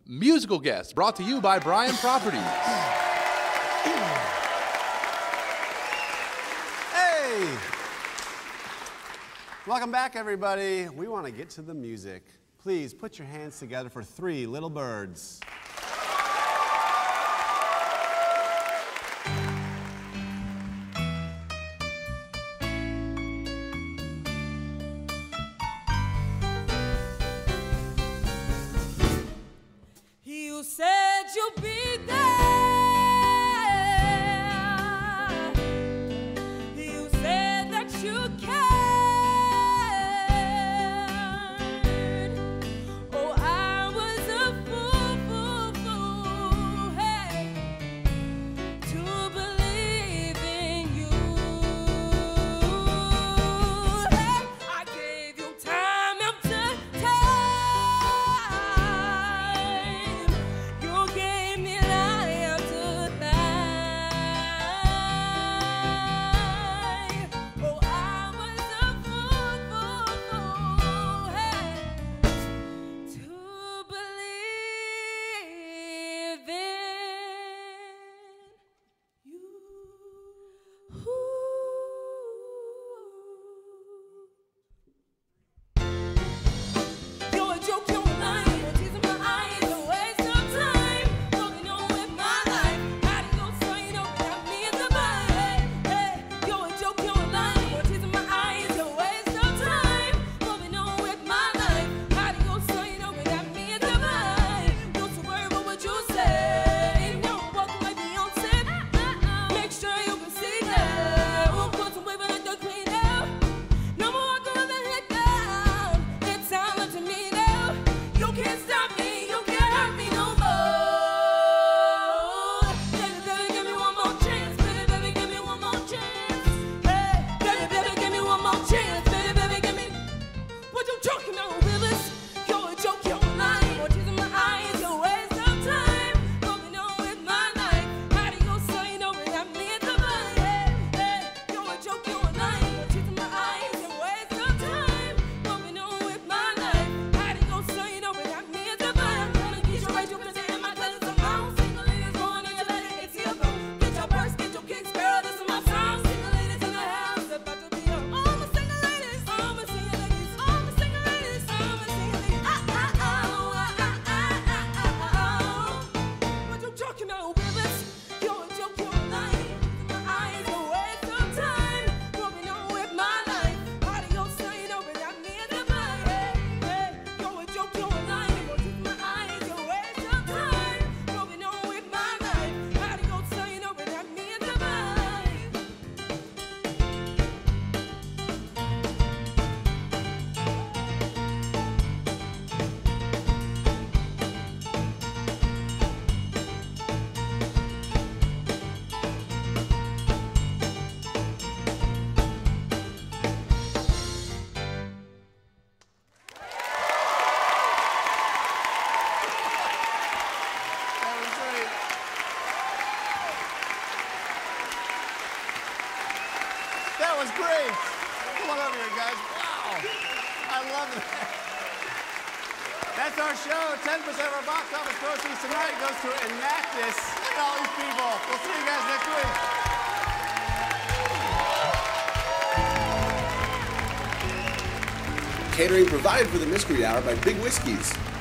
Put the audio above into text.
Musical guest brought to you by Bryan Properties. Hey! Welcome back, everybody. We want to get to the music. Please put your hands together for Three Little Birds. You said you'll be there. You said that you cared. Oh, I was a fool, hey, to believe in you. Hey, I gave you time after time. You gave me lie after lie. Oh, I was a fool, hey, to believe in you. You're a joke, you're a lie, you're teasing my eyes, a waste of time. Going on with my life, how do you say you don't have me in the mind? Hey, you're a joke, you're a lie, you're teasing my eyes, a waste of time. Moving on with my life, how do you say you don't have me in the mind? Don't you worry about what you say, no walking like Beyonce. Make sure you can see that. We'll put some waving like the clean out. No more walking on the head down. It's time to me now. You can't stop me, you can't hurt me no more. Baby, baby, give me one more chance. Baby, baby, give me one more chance. Hey, baby, baby, give me one more chance. Baby, baby, give me. What you talking about, Willis? You're a joke, you're a lie. You're teasing my eyes, you're a waste of time. Moving on with my life. How do you say you don't have me in the mind? Hey, hey, you're a joke, you're a lie. You're teasing my eyes, you're a waste of time. Moving on with my life. How do you say you don't have me in the mind? I'm gonna get you right, you can say in my class I'm wrong. Single ladies going in your letter, it's your phone. Get your purse, get your kicks, girl, this is my song. Single ladies in the house, about to be on. All my single ladies, all my single ladies, all my single ladies, all my single ladies. What you talking about, Willis? You're a joke, you're a lie. My eyes, a waste of time. Moving on with my life. How do you say you don't have me in the mind? Hey, hey, you're a joke, you're a lie. You're just my eyes, a waste of time. Moving on with my life. How do you say you don't have me in the mind? That was great. That was great. Come on over here, guys. Wow. I love that. That's our show. 10% of our box office proceeds tonight goes to Enactus. Look at all these people. We'll see you guys next week. Catering provided for the Mystery Hour by Big Whiskeys.